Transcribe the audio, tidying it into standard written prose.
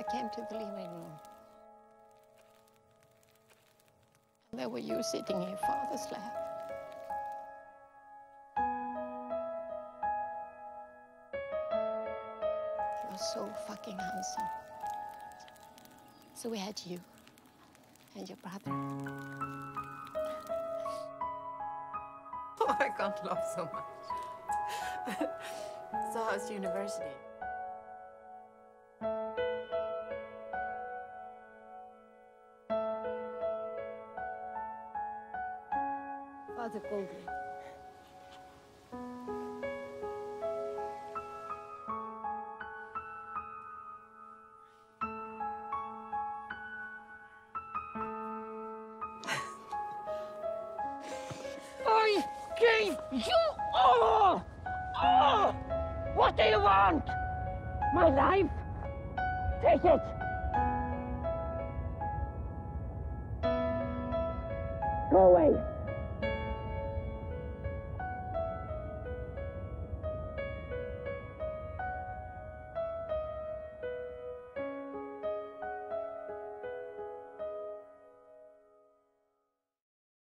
came to the living room. And there were you sitting in your father's lap. He was so fucking handsome. So we had you and your brother. Oh, I can't laugh so much. So how's university? Father called me. I gave you all! All! What do you want? My life? Take it! Go away!